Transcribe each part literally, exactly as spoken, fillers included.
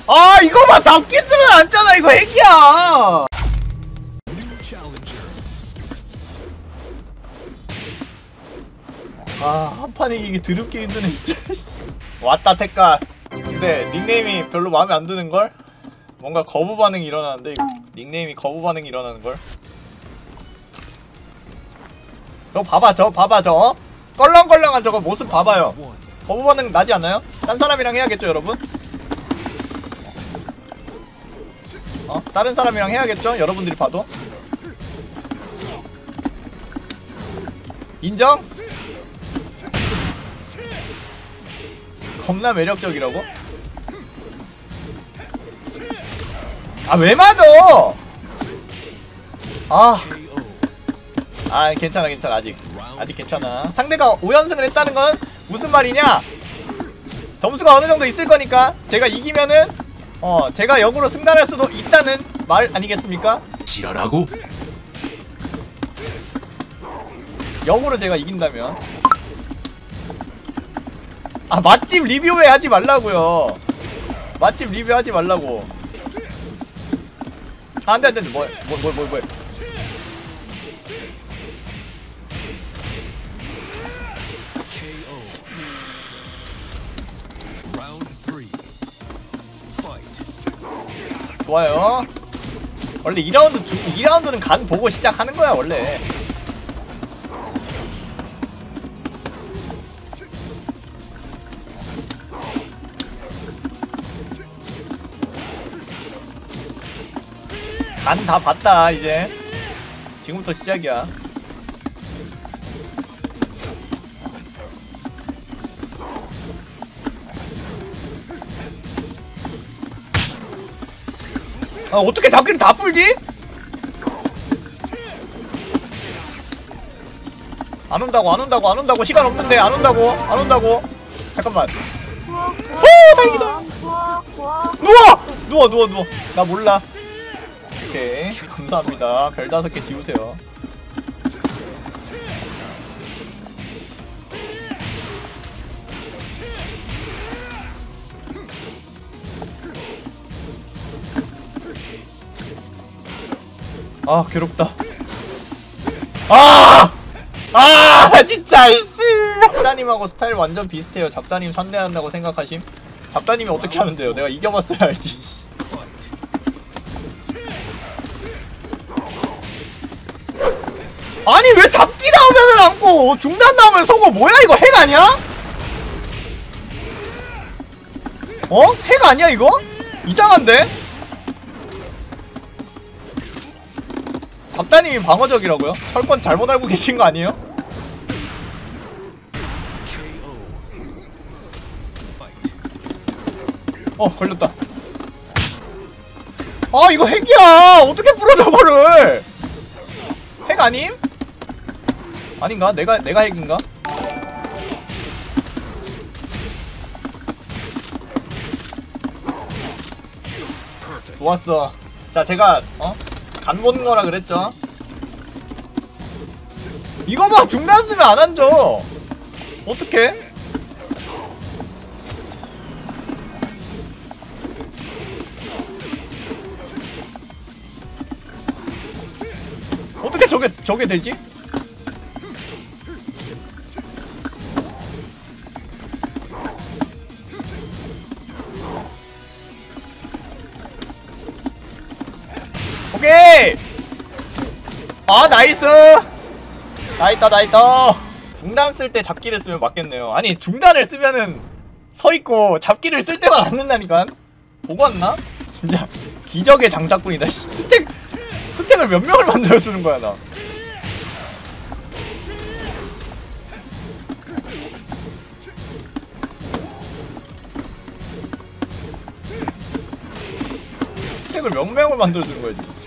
아 이거만 잡기 쓰면 안잖아. 이거 핵이야. 아 한판 이기기 드럽게 힘드네 진짜. 왔다 택가. 근데 닉네임이 별로 마음에 안 드는걸? 뭔가 거부 반응이 일어나는데 이거 닉네임이 거부 반응이 일어나는걸? 저 봐봐 저 봐봐 저 껄렁껄렁한 저거 모습 봐봐요. 거부 반응 나지 않나요? 딴 사람이랑 해야겠죠 여러분? 어? 다른 사람이랑 해야겠죠? 여러분들이 봐도? 인정? 겁나 매력적이라고? 아 왜 맞아! 아, 아 괜찮아 괜찮아 아직 아직 괜찮아. 상대가 오 연승을 했다는 건 무슨 말이냐? 점수가 어느 정도 있을 거니까 제가 이기면은 어 제가 역으로 승단할 수도 있다는 말 아니겠습니까? 지랄하고? 역으로 제가 이긴다면. 아 맛집 리뷰회 하지 말라고요. 맛집 리뷰하지 말라고. 아 안돼 안돼 뭐야 뭐 뭐 뭐 뭐야. 좋아요. 원래 이 라운드 이 라운드는 간 보고 시작하는 거야 원래. 간 다 봤다 이제. 지금부터 시작이야. 아 어떻게 잡기를 다 풀지? 안 온다고 안 온다고 안 온다고. 시간 없는데 안 온다고 안 온다고. 잠깐만. 오 다행이다. 누워! 누워 누워 누워. 나 몰라. 오케이 감사합니다. 별 다섯 개 지우세요. 아 괴롭다. 아! 아 진짜 이씨. 잡다님하고 스타일 완전 비슷해요. 잡다님 상대한다고 생각하심? 잡다님이 어떻게 하는데요? 내가 이겨봤어야 알지. 아니 왜 잡기 나오면은 안고 중단 나오면 서고 뭐야 이거 핵 아니야? 어? 핵 아니야 이거? 이상한데? 잡다님이 방어적이라고요? 철권 잘못 알고 계신 거 아니에요? 어 걸렸다. 아 이거 핵이야. 어떻게 풀어 저거를. 핵 아님? 아닌가? 내가 내가 핵인가? 좋았어. 자 제가 어? 간 보는 거라 그랬죠? 이거 봐! 중단 쓰면 안 앉아! 어떡해? 어떻게 저게 저게 되지? 오케이! 아 나이스! 나있다 나있다. 중단 쓸 때 잡기를 쓰면 맞겠네요. 아니 중단을 쓰면은 서있고 잡기를 쓸 때만 안 는다니까. 보고 왔나? 진짜 기적의 장사꾼이다. 투택 투택을 몇 명을 만들어주는 거야 나. 투택을 몇 명을 만들어주는 거야 지금.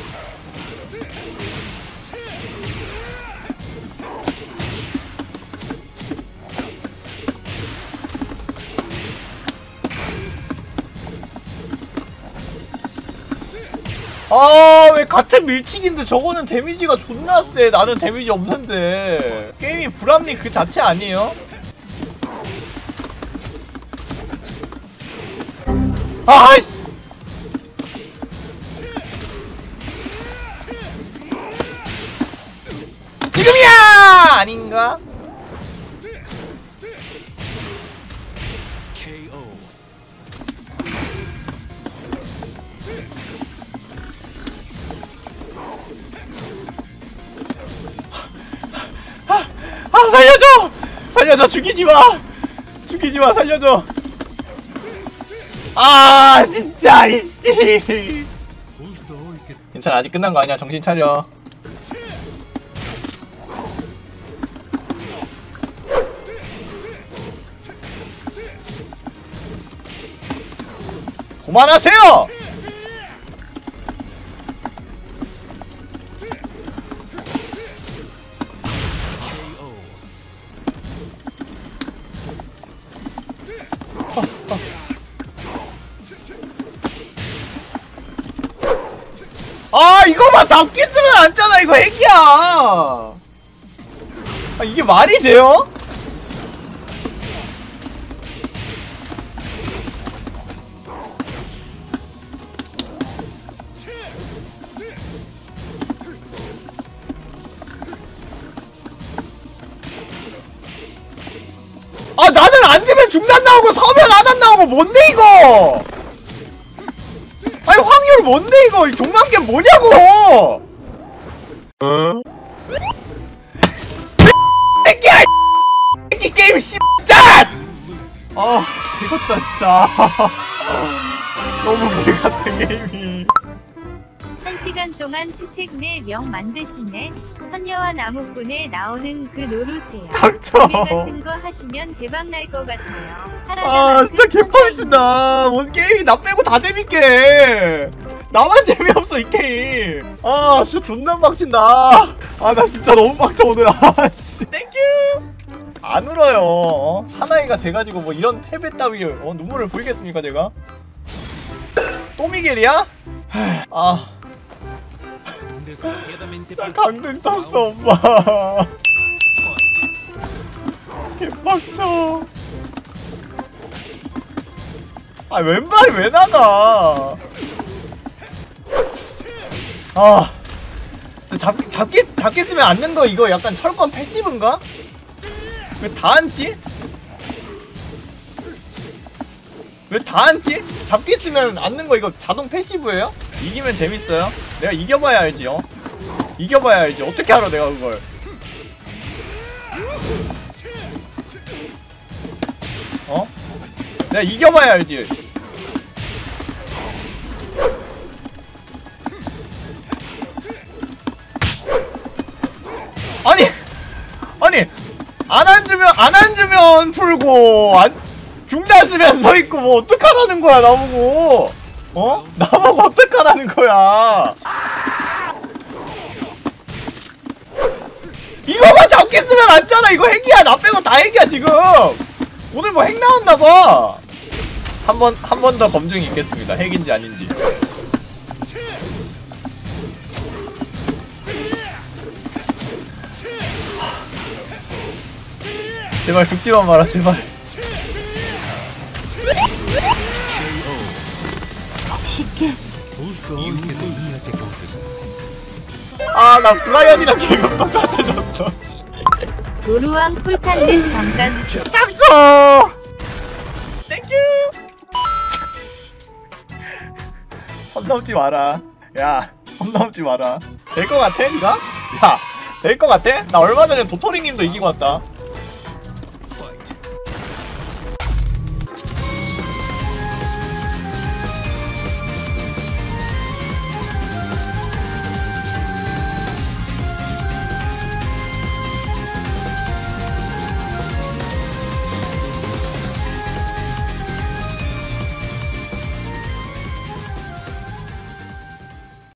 아, 왜 같은 밀치기인데 저거는 데미지가 존나 세. 나는 데미지 없는데. 게임이 불합리 그 자체 아니에요? 아이씨! 아, 아 살려줘! 살려줘! 죽이지마! 죽이지마! 살려줘! 아 진짜 이씨. 괜찮아 아직 끝난 거 아니야. 정신 차려. 그만하세요! 아 이거만 잡기 쓰면 안잖아. 이거 핵이야. 아 이게 말이 돼요? 아 나는 앉으면 중단 나오고 서면 하단 나오고 뭔데 이거? 아니 확률 뭔데 이거? 종만게 뭐냐고? 어? 새끼야! 새끼 게임 씨 짠! 아 이것다 진짜. 너무 개같은 게임이. 한 시간 동안 트택 네 명 만드시네. 선녀와 나무꾼에 나오는 그 노루세요. 닥쳐. 구매 같은 거 하시면 대박 날 것 같아요. 아 진짜 개판이다. 뭔 게임이 나 빼고 다 재밌게 해. 나만 재미없어 이 게임. 아 진짜 존나 빡친다. 아 나 진짜 너무 빡쳐 오늘. 아씨 땡큐. 안 울어요. 어? 사나이가 돼가지고 뭐 이런 패배 따위 어? 눈물을 보이겠습니까 제가? 또 미겔이야? 아 나 강등 탔어 엄마. 개빡쳐. 아 왼발이 왜 나가? 아 잡, 잡기, 잡기 쓰면 앉는 거 이거 약간 철권 패시브인가? 왜 다 앉지? 왜 다 앉지? 잡기 쓰면 앉는 거 이거 자동 패시브예요? 이기면 재밌어요? 내가 이겨봐야 알지 어? 이겨봐야 알지. 어떻게 알아 내가 그걸. 어? 내가 이겨봐야 알지. 아니 아니 안 앉으면 안 앉으면 풀고 안 중단 쓰면 서 있고 뭐 어떡하라는 거야 나보고. 어? 나보고 어떡하라는 거야. 이거만 잡기 쓰면 앉잖아. 이거 핵이야. 나 빼고 다 핵이야 지금. 오늘 뭐 핵 나왔나봐. 한 번 한 번 더 검증이 있겠습니다. 핵인지 아닌지. 제발 죽지만 마라 제발. 아 나 브라이언이랑 계급 똑같아졌어. 노루왕 풀탄는 잠깐 닥쳐. 땡큐. 선 넘지 마라. 야 선 넘지 마라. 될 것 같아 니가? 야 될 것 같아? 나 얼마 전에 도토리님도 이기고 왔다.